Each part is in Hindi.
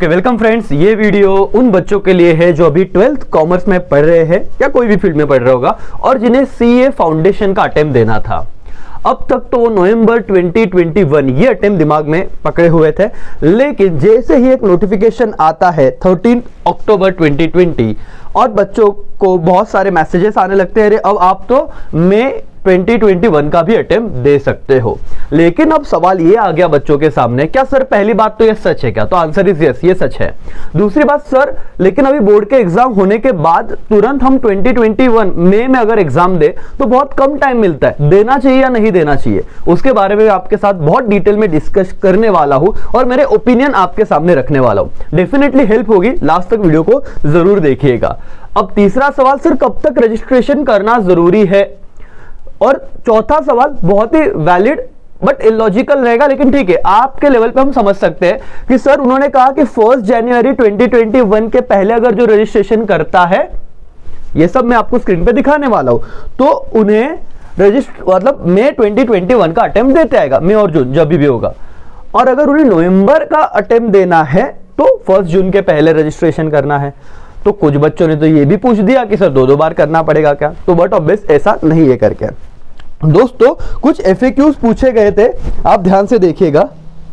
ओके वेलकम फ्रेंड्स, ये वीडियो उन बच्चों के लिए है जो अभी 12th कॉमर्स में पढ़ रहे हैं या कोई भी फील्ड में पढ़ रहा होगा और जिन्हें सीए फाउंडेशन का अटेम्प्ट देना था। अब तक तो वो नवंबर 2021 ये अटेम्प्ट दिमाग में पकड़े हुए थे, लेकिन जैसे ही एक नोटिफिकेशन आता है 13 अक्टूबर 2020 और बच्चों को बहुत सारे मैसेजेस आने लगते हैं, अरे अब आप तो मई 2021 का भी अटेम्प्ट दे सकते हो। लेकिन अब सवाल ये आ गया बच्चों के सामने, क्या सर पहली बात तो ये सच है क्या? तो आंसर इज यस, ये सच है। दूसरी बात सर, लेकिन अभी बोर्ड के एग्जाम होने के बाद तुरंत हम 2021 मई में अगर एग्जाम दे तो बहुत कम टाइम मिलता है, देना चाहिए या नहीं देना चाहिए, उसके बारे में आपके साथ बहुत डिटेल में डिस्कस करने वाला हूं और मेरे ओपिनियन आपके सामने रखने वाला हूं। डेफिनेटली हेल्प होगी, लास्ट तक वीडियो को जरूर देखिएगा। अब तीसरा सवाल, सर कब तक रजिस्ट्रेशन करना जरूरी है? और चौथा सवाल बहुत ही वैलिड बट इलॉजिकल रहेगा, लेकिन ठीक है, आपके लेवल पे हम समझ सकते हैं कि सर उन्होंने कहा कि 1 जनवरी 2021 के पहले अगर जो रजिस्ट्रेशन करता है, ये सब मैं आपको स्क्रीन पे दिखाने वाला हूं, तो उन्हें मतलब मई 2021 का अटेम्प्ट देते आएगा, मई और जून जब भी होगा। और अगर उन्हें नवंबर का अटेम्प्ट देना है तो 1 जून के पहले रजिस्ट्रेशन करना है। तो कुछ बच्चों ने तो ये भी पूछ दिया कि सर 2-2 बार करना पड़ेगा क्या? तो बट ऑब्वियस ऐसा नहीं है करके। दोस्तों कुछ FAQs पूछे गए थे, आप ध्यान से देखिएगा।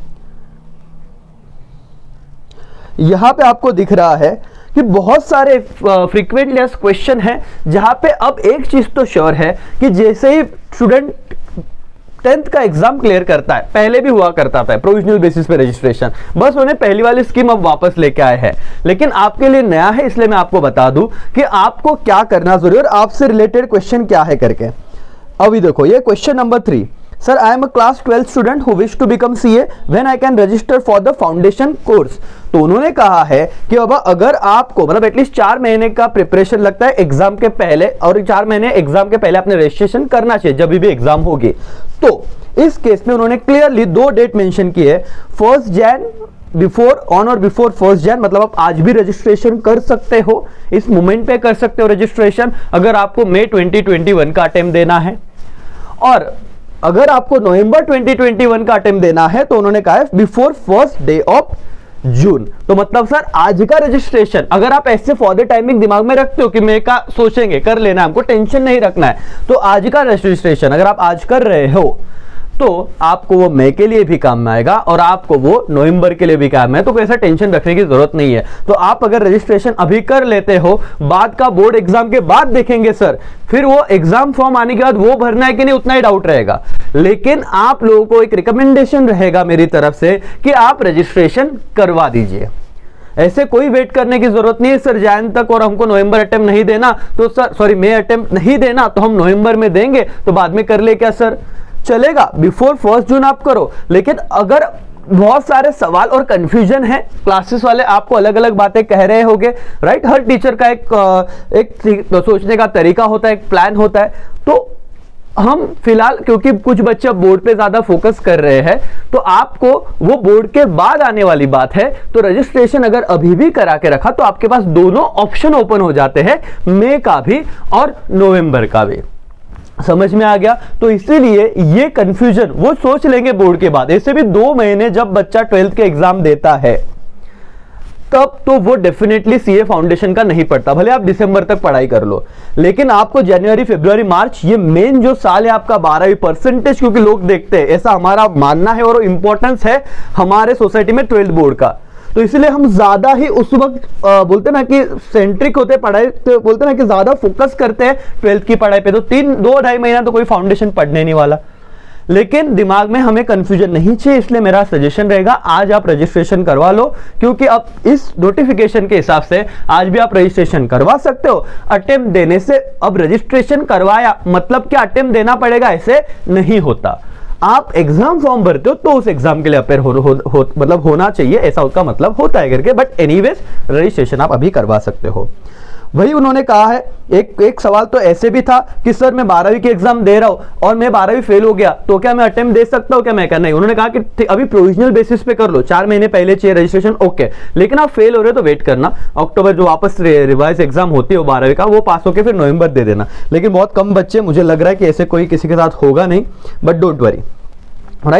यहां पे आपको दिख रहा है कि बहुत सारे फ्रीक्वेंटली आस्क्ड क्वेश्चन है, जहां पे अब एक चीज तो श्योर है कि जैसे ही स्टूडेंट 10th का एग्जाम क्लियर करता है, पहले भी हुआ करता था प्रोविजनल बेसिस पे रजिस्ट्रेशन, बस उन्हें पहली वाली स्कीम अब वापस लेके आए हैं, लेकिन आपके लिए नया है, इसलिए मैं आपको बता दूं कि आपको क्या करना जरूरी है और आपसे रिलेटेड क्वेश्चन क्या है करके। अभी देखो ये question number 3, sir I am a class 12 student who wish to become CA when I can register for the foundation course. तो उन्होंने कहा है कि बाबा अगर आपको मतलब एटलीस्ट 4 महीने का प्रिपरेशन लगता है एग्जाम के पहले, और 4 महीने एग्जाम के पहले आपने रजिस्ट्रेशन करना चाहिए जब भी एग्जाम होगी, तो इस केस में उन्होंने क्लियरली 2 डेट मेंशन की है, 1 जैन बिफोर, ऑन और बिफोर 1 जैन, मतलब आप आज भी रजिस्ट्रेशन कर सकते हो, इस मोमेंट पे कर सकते हो रजिस्ट्रेशन अगर आपको मई 2021 का अटेम्प्ट देना है। और अगर आपको नवंबर 2021 का अटेम्प्ट देना है तो उन्होंने कहा है before 1st day of June. तो मतलब सर आज का रजिस्ट्रेशन अगर आप ऐसे फॉर द टाइमिंग दिमाग में रखते हो कि मई का सोचेंगे कर लेना, हमको टेंशन नहीं रखना है, तो आज का रजिस्ट्रेशन अगर आप आज कर रहे हो तो आपको वो मई के लिए भी काम में आएगा और आपको वो नवंबर के लिए भी काम है, तो कोई ऐसा टेंशन रखने की जरूरत नहीं है। तो आप अगर रजिस्ट्रेशन अभी कर लेते हो, बाद का बोर्ड एग्जाम के बाद देखेंगे सर, फिर वो एग्जाम फॉर्म आने के बाद वो भरना है कि नहीं उतना ही डाउट रहेगा, लेकिन आप लोगों को एक रिकमेंडेशन रहेगा मेरी तरफ से कि आप रजिस्ट्रेशन करवा दीजिए। ऐसे कोई वेट करने की जरूरत नहीं है सर जैन तक और हमको नवंबर अटेम्प्ट नहीं देना, तो सर सॉरी मई अटेम्प्ट नहीं देना तो हम नवंबर में देंगे, तो बाद में कर ले क्या सर? चलेगा, बिफोर 1 जून आप करो। लेकिन अगर बहुत सारे सवाल और कंफ्यूजन है, क्लासेस वाले आपको अलग अलग बातें कह रहे होंगे, राइट? हर टीचर का एक सोचने का तरीका होता है, एक प्लान होता है। तो हम फिलहाल क्योंकि कुछ बच्चे बोर्ड पे ज्यादा फोकस कर रहे हैं, तो आपको वो बोर्ड के बाद आने वाली बात है, तो रजिस्ट्रेशन अगर अभी भी करा के रखा तो आपके पास दोनों ऑप्शन ओपन हो जाते हैं, मई का भी और नवंबर का भी। समझ में आ गया? तो इसीलिए ये कंफ्यूजन वो सोच लेंगे बोर्ड के बाद। ऐसे भी 2 महीने जब बच्चा 12th के एग्जाम देता है तब तो वो डेफिनेटली CA फाउंडेशन का नहीं पढ़ता, भले आप दिसंबर तक पढ़ाई कर लो, लेकिन आपको जनवरी फरवरी मार्च ये मेन जो साल है आपका 12वीं परसेंटेज, क्योंकि लोग देखते हैं, ऐसा हमारा मानना है और इंपॉर्टेंस है हमारे सोसाइटी में 12th बोर्ड का, तो इसलिए हम ज्यादा ही उस वक्त बोलते ना कि सेंट्रिक होते पढ़ाई, तो बोलते ना कि ज्यादा फोकस करते हैं 12th की पढ़ाई पे। तो 2-2.5 महीना तो कोई फाउंडेशन पढ़ने नहीं वाला, लेकिन दिमाग में हमें कंफ्यूजन नहीं चाहिए, इसलिए मेरा सजेशन रहेगा आज आप रजिस्ट्रेशन करवा लो, क्योंकि अब इस नोटिफिकेशन के हिसाब से आज भी आप रजिस्ट्रेशन करवा सकते हो। अटेम्प्ट देने से अब रजिस्ट्रेशन करवाया मतलब क्या अटेम्प्ट देना पड़ेगा, ऐसे नहीं होता। आप एग्जाम फॉर्म भरते हो तो उस एग्जाम के लिए अपेयर मतलब होना चाहिए, ऐसा उसका मतलब होता है करके, बट एनीवेज रजिस्ट्रेशन आप अभी करवा सकते हो। वही उन्होंने कहा है, एक सवाल तो ऐसे भी था कि सर मैं 12वीं की एग्जाम दे रहा हूं और मैं 12वीं फेल हो गया तो क्या मैं अटेम्प्ट दे सकता हूं क्या? मैं क्या नहीं। उन्होंने कहा कि अभी प्रोविजनल बेसिस पे कर लो, 4 महीने पहले चाहिए रजिस्ट्रेशन, ओके, लेकिन आप फेल हो रहे हो तो वेट करना, अक्टूबर जो वापस रिवाइज एग्जाम होती है 12वीं का, वो पास होकर फिर नवंबर दे देना। लेकिन बहुत कम बच्चे, मुझे लग रहा है कि ऐसे कोई किसी के साथ होगा नहीं, but don't worry, right?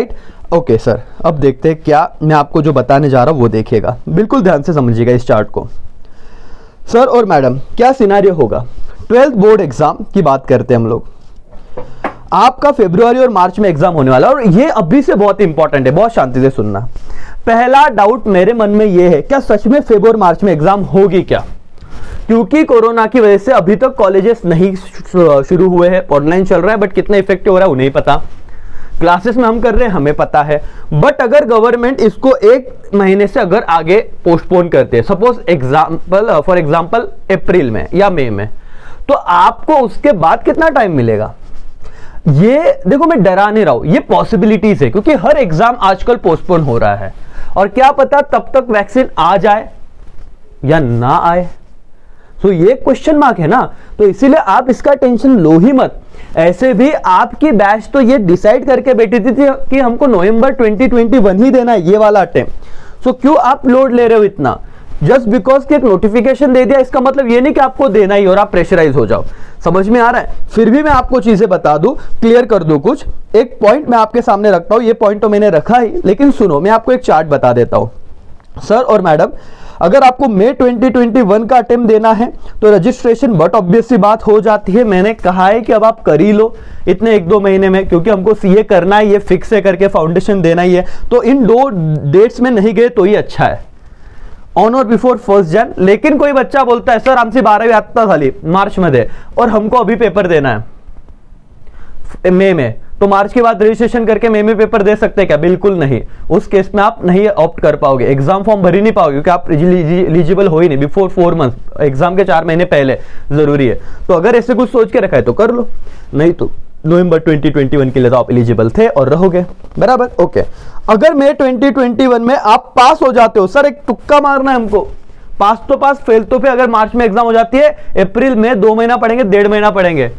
Okay sir, अब देखते हैं क्या मैं आपको जो बताने जा रहा हूँ वो देखिएगा, बिल्कुल ध्यान से समझिएगा इस चार्ट को। सर और मैडम, क्या सिनेरियो होगा? 12th बोर्ड एग्जाम की बात करते हैं हम लोग। आपका फरवरी और मार्च में एग्जाम होने वाला है, और ये अभी से बहुत इंपॉर्टेंट है, बहुत शांति से सुनना। पहला डाउट मेरे मन में ये है, क्या सच में फरवरी और मार्च में एग्जाम होगी क्या? क्योंकि कोरोना की वजह से अभी तक कॉलेजेस नहीं शुरू हुए हैं, ऑनलाइन चल रहा है, बट कितना इफेक्टिव हो रहा है उन्हें पता। क्लासेस में हम कर रहे हैं, हमें पता है, बट अगर गवर्नमेंट इसको 1 महीने से अगर आगे पोस्टपोन करते हैं, सपोज फॉर एग्जांपल अप्रैल में या मई में, तो आपको उसके बाद कितना टाइम मिलेगा? ये देखो, मैं डरा नहीं रहा हूं, ये पॉसिबिलिटीज है, क्योंकि हर एग्जाम आजकल पोस्टपोन हो रहा है, और क्या पता तब तक वैक्सीन आ जाए या ना आए। तो ये क्वेश्चन मार्क है ना, तो इसीलिए आप इसका टेंशन लो ही मत। ऐसे भी आपकी बैच तो ये डिसाइड करके बैठी थी कि हमको नवंबर 2021 ही देना है, ये वाला अटेम्प्ट। सो क्यों आप लोड ले रहे हो इतना? जस्ट बिकॉज कि एक नोटिफिकेशन दे दिया, इसका मतलब ये नहीं कि आपको देना ही और आप प्रेशराइज हो जाओ। समझ में आ रहा है? फिर भी मैं आपको चीजें बता दूं, क्लियर कर दूं कुछ। एक पॉइंट मैं आपके सामने रखता हूं, ये पॉइंट तो मैंने रखा ही, लेकिन सुनो, मैं आपको एक चार्ट बता देता हूं। सर और मैडम, अगर आपको मई 2021 का अटेम्प्ट देना है तो रजिस्ट्रेशन बट ऑब्वियस सी बात हो जाती है। मैंने कहा है कि अब आप कर ही लो इतने 1-2 महीने में, क्योंकि हमको सीए करना है, ये फिक्स है करके फाउंडेशन देना ही है। तो इन 2 डेट्स में नहीं गए तो ही अच्छा है, ऑन और बिफोर 1 जन। लेकिन कोई बच्चा बोलता है सर आमची 12वी आत्ता झाली मार्च मध्ये और हमको अभी पेपर देना है मई में, तो मार्च के बाद रजिस्ट्रेशन करके मई में पेपर दे सकते हैं क्या? बिल्कुल नहीं। उस केस में आप नहीं ऑप्ट कर पाओगे, एग्जाम फॉर्म भर ही नहीं पाओगे, क्योंकि आप एलिजिबल हो ही नहीं बिफोर 4 मंथ, एग्जाम के 4 महीने पहले जरूरी है। तो अगर ऐसे कुछ सोच के रखा है तो कर लो, नहीं तो नवंबर 2021 के लिए तो आप एलिजिबल थे और रहोगे, बराबर। ओके, अगर मई 2021 में आप पास हो जाते हो, सर एक तुक्का मारना है हमको, पास तो पास, फेल तो फिर। अगर मार्च में एग्जाम हो जाती है, अप्रैल में 2 महीना पढ़ेंगे, 1.5 महीना पढ़ेंगे,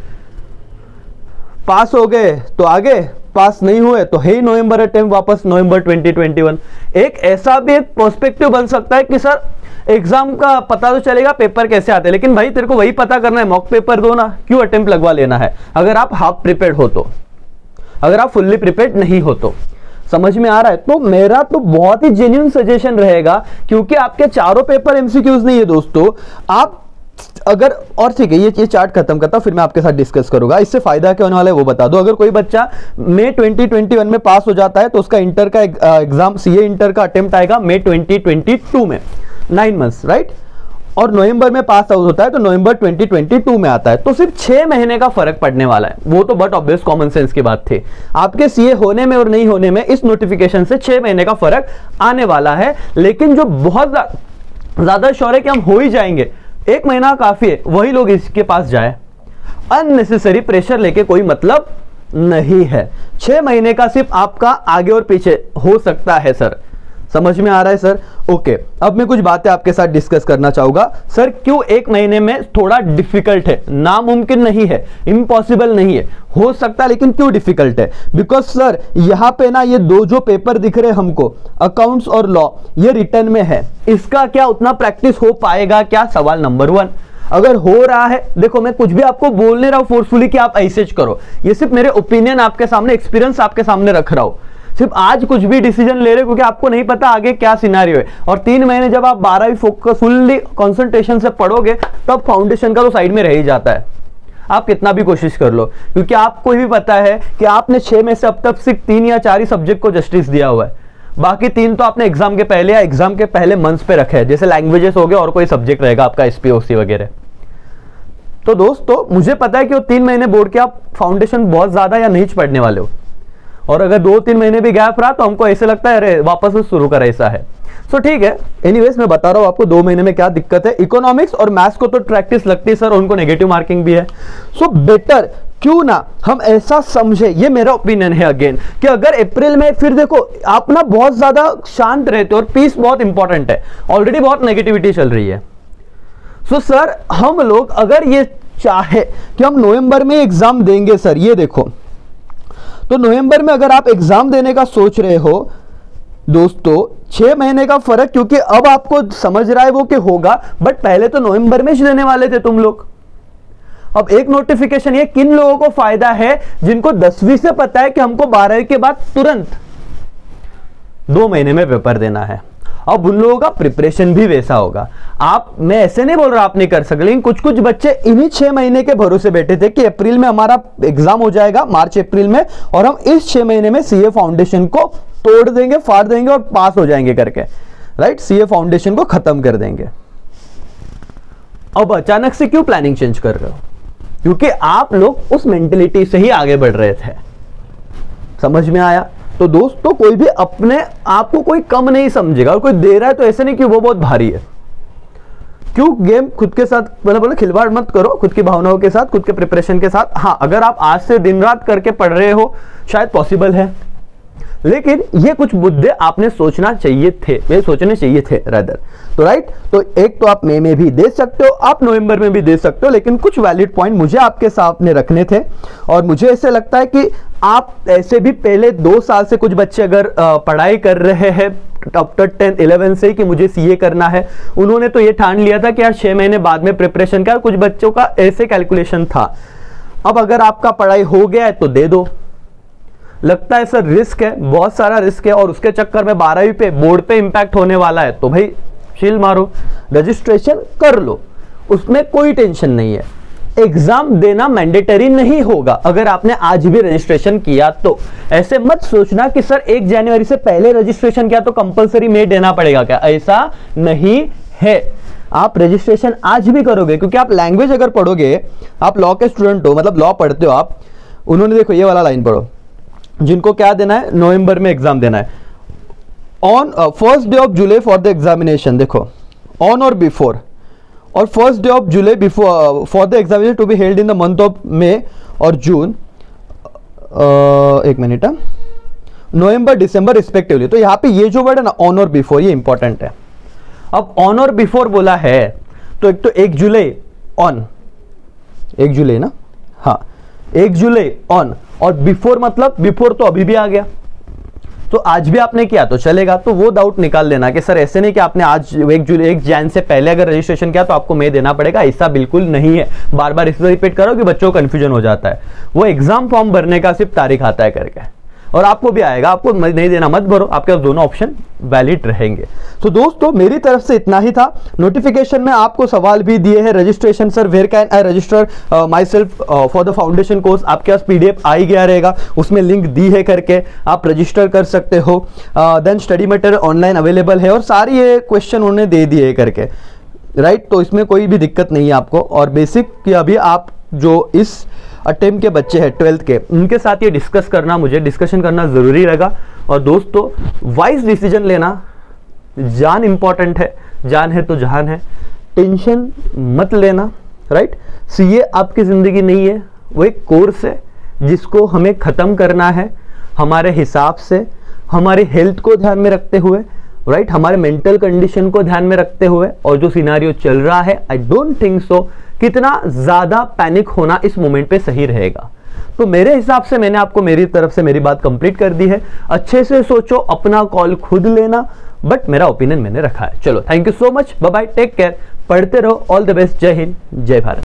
पास हो गए तो आगे, पास नहीं हुए तो है ही नवंबर अटेम्प्ट, वापस नवंबर 2021। एक ऐसा भी एक पर्सपेक्टिव बन सकता है कि सर एग्जाम का पता तो चलेगा पेपर कैसे आते हैं, लेकिन भाई तेरे को वही पता करना है, मॉक पेपर दो ना, क्यों अटेम्प्ट लगवा लेना है अगर आप हाफ प्रिपेयर्ड हो तो, अगर आप फुल्ली प्रिपेयर्ड नहीं हो तो। समझ में आ रहा है? तो मेरा तो बहुत ही जेन्युइन सजेशन रहेगा, क्योंकि आपके चारों पेपर एमसीक्यूज नहीं है दोस्तों। आप अगर, और ठीक है, ये चार्ट खत्म करता हूं, फिर मैं आपके साथ डिस्कस करूंगा, इससे फायदा क्या होने वाला है वो बता दो। अगर कोई बच्चा मई 2021 में पास हो जाता है तो उसका इंटर का एग्जाम, सीए इंटर का अटेम्प्ट आएगा मई 2022 में, 9 मंथ्स, राइट। और नवंबर में पास आउट होता है तो नवंबर 2022 में आता है, तो सिर्फ 6 महीने का फर्क पड़ने वाला है। वो तो बट ऑब्वियस कॉमन सेंस की बात थी, आपके सीए होने में और नहीं होने में इस नोटिफिकेशन से 6 महीने का फर्क आने वाला है। लेकिन जो बहुत ज्यादा श्योर है कि हम हो ही जाएंगे, 1 महीना काफी है, वही लोग इसके पास जाए। अननेसेसरी प्रेशर लेके कोई मतलब नहीं है। 6 महीने का सिर्फ आपका आगे और पीछे हो सकता है सर, समझ में आ रहा है सर? ओके, अब मैं कुछ बातें आपके साथ डिस्कस करना चाहूंगा। सर क्यों 1 महीने में थोड़ा डिफिकल्ट है? नामुमकिन नहीं है, इम्पॉसिबल नहीं है, हो सकता है, लेकिन क्यों डिफिकल्ट है? बिकॉज सर यहाँ पे ना ये 2 जो पेपर दिख रहे हैं हमको, अकाउंट्स और लॉ, ये रिटर्न में है, इसका क्या उतना प्रैक्टिस हो पाएगा क्या? सवाल नंबर 1। अगर हो रहा है, देखो मैं कुछ भी आपको बोल नहीं रहा हूं फोर्सफुली कि आप ऐसे करो, ये सिर्फ मेरे ओपिनियन आपके सामने, एक्सपीरियंस आपके सामने रख रहा हूं। सिर्फ आज कुछ भी डिसीजन ले रहे, क्योंकि आपको नहीं पता आगे क्या सिनेरियो है। और 3 महीने जब आप 12वीं फोकस फुल्ली कंसंट्रेशन से पढ़ोगे, तब फाउंडेशन का तो साइड में रह ही जाता है, आप कितना भी कोशिश कर लो, क्योंकि आपको भी पता है कि आपने 6 में से अब तक सिर्फ 3 या 4 ही सब्जेक्ट को जस्टिस दिया हुआ है, बाकी 3 तो आपने एग्जाम के पहले या एग्जाम के पहले मंथ्स पे रखे हैं, जैसे लैंग्वेजेस हो गए और कोई सब्जेक्ट रहेगा आपका एसपीओसी वगैरह। तो दोस्तों मुझे पता है कि वो 3 महीने बोर्ड के आप फाउंडेशन बहुत ज्यादा या नहीं पढ़ने वाले हो, और अगर 2-3 महीने भी गैप रहा तो हमको ऐसे लगता है अरे वापस से शुरू कर, ऐसा है। सो ठीक है, एनीवेज मैं बता रहा हूं आपको 2 महीने में क्या दिक्कत है। इकोनॉमिक्स और मैथ्स को तो प्रैक्टिस लगती है सर, उनको नेगेटिव मार्किंग भी है। सो बेटर क्यों ना हम ऐसा समझे, ये मेरा ओपिनियन है अगेन, कि अगर अप्रैल में, फिर देखो आप ना बहुत ज्यादा शांत रहते हो और पीस बहुत इंपॉर्टेंट है, ऑलरेडी बहुत नेगेटिविटी चल रही है। सो सर हम लोग अगर ये चाहे कि हम नवंबर में एग्जाम देंगे सर, ये देखो, तो नवंबर में अगर आप एग्जाम देने का सोच रहे हो दोस्तों, 6 महीने का फर्क, क्योंकि अब आपको समझ रहा है वो कि होगा, बट पहले तो नवंबर में ही देने वाले थे तुम लोग। अब एक नोटिफिकेशन, ये किन लोगों को फायदा है? जिनको 10वीं से पता है कि हमको 12वीं के बाद तुरंत 2 महीने में पेपर देना है। अब उन लोगों का प्रिपरेशन भी वैसा होगा। मैं ऐसे नहीं बोल रहा आप नहीं कर सकते, लेकिन कुछ कुछ बच्चे इन्हीं 6 महीने के भरोसे बैठे थे कि अप्रैल में हमारा एग्जाम हो जाएगा, मार्च अप्रैल में, और हम इस 6 महीने में सीए फाउंडेशन को तोड़ देंगे, फाड़ देंगे और पास हो जाएंगे करके, राइट, सीए फाउंडेशन को खत्म कर देंगे। अब अचानक से क्यों प्लानिंग चेंज कर रहे हो? क्योंकि आप लोग उस मेंटेलिटी से ही आगे बढ़ रहे थे। समझ में आया? तो दोस्तों, कोई भी अपने आप को कोई कम नहीं समझेगा, और कोई दे रहा है तो ऐसे नहीं कि वो बहुत भारी है। क्यों गेम खुद के साथ बोले खिलवाड़ मत करो, खुद की भावनाओं के साथ, खुद के प्रिपरेशन के साथ। हाँ, अगर आप आज से दिन रात करके पढ़ रहे हो शायद पॉसिबल है, लेकिन ये कुछ मुद्दे आपने सोचने चाहिए थे रादर। तो राइट, तो एक तो आप मई में भी दे सकते हो, आप नवंबर में भी दे सकते हो, लेकिन कुछ वैलिड पॉइंट मुझे आपके सामने रखने थे। और मुझे ऐसे लगता है कि आप ऐसे भी पहले 2 साल से कुछ बच्चे अगर पढ़ाई कर रहे हैं आफ्टर 10th 11 से कि मुझे सीए करना है, उन्होंने तो ये ठान लिया था कि यार 6 महीने बाद में प्रिपरेशन का, कुछ बच्चों का ऐसे कैलकुलेशन था। अब अगर आपका पढ़ाई हो गया है तो दे दो। लगता है सर रिस्क है, बहुत सारा रिस्क है, और उसके चक्कर में 12वीं पे बोर्ड पे इंपैक्ट होने वाला है, तो भाई चिल मारो, रजिस्ट्रेशन कर लो, उसमें कोई टेंशन नहीं है। एग्जाम देना मैंडेटरी नहीं होगा अगर आपने आज भी रजिस्ट्रेशन किया तो। ऐसे मत सोचना कि सर 1 जनवरी से पहले रजिस्ट्रेशन किया तो कंपलसरी में देना पड़ेगा क्या, ऐसा नहीं है। आप रजिस्ट्रेशन आज भी करोगे, क्योंकि आप लैंग्वेज अगर पढ़ोगे, आप लॉ के स्टूडेंट हो, मतलब लॉ पढ़ते हो आप, उन्होंने देखो ये वाला लाइन पढ़ो, जिनको क्या देना है, नवंबर में एग्जाम देना है, on 1st day of July for the examination, देखो ऑन और बिफोर, और 1st day of July before for the examination to be held in the month of May और जून, एक मिनट, नवंबर दिसंबर रिस्पेक्टिवली। तो यहाँ पे ये जो वर्ड है ना, ऑन और बिफोर, ये इंपॉर्टेंट है। अब ऑन और बिफोर बोला है तो एक तो 1 जुलाई ऑन, 1 जुलाई ना, हाँ 1 जुलाई ऑन, और बिफोर मतलब बिफोर तो अभी भी आ गया, तो आज भी आपने किया तो चलेगा। तो वो डाउट निकाल लेना कि सर ऐसे नहीं कि आपने आज 1 जैन से पहले अगर रजिस्ट्रेशन किया तो आपको मई देना पड़ेगा, ऐसा बिल्कुल नहीं है। बार बार इसमें रिपीट करो कि बच्चों को कंफ्यूजन हो जाता है। वो एग्जाम फॉर्म भरने का सिर्फ तारीख आता है करके, और आपको भी आएगा, आपको नहीं देना मत भरो, आपके पास दोनों ऑप्शन वैलिड रहेंगे। तो दोस्तों, मेरी तरफ से इतना ही था। नोटिफिकेशन में आपको सवाल भी दिए हैं, registration sir where can I register myself for the foundation course, आपके पास PDF आ ही गया रहेगा, उसमें लिंक दी है करके आप रजिस्टर कर सकते हो। Then study material online available है, और सारी ये क्वेश्चन उन्होंने दे दिए करके, राइट। तो इसमें कोई भी दिक्कत नहीं है आपको। और बेसिक कि अभी आप जो इस अटेम्प्ट के बच्चे हैं 12th के, उनके साथ ये डिस्कशन करना जरूरी रहेगा। और दोस्तों, वाइज डिसीजन लेना, जान इंपॉर्टेंट है, जान है तो जहान है, टेंशन मत लेना, राइट। सीए आपकी जिंदगी नहीं है, वो एक कोर्स है जिसको हमें खत्म करना है हमारे हिसाब से, हमारी हेल्थ को ध्यान में रखते हुए, राइट, हमारे मेंटल कंडीशन को ध्यान में रखते हुए। और जो सिनारियो चल रहा है, आई डोंट थिंक सो कितना ज्यादा पैनिक होना इस मोमेंट पे सही रहेगा। तो मेरे हिसाब से मैंने आपको मेरी तरफ से मेरी बात कंप्लीट कर दी है। अच्छे से सोचो, अपना कॉल खुद लेना, बट मेरा ओपिनियन मैंने रखा है। चलो, thank you so much, bye bye, take care, पढ़ते रहो, ऑल द बेस्ट, जय हिंद, जय भारत।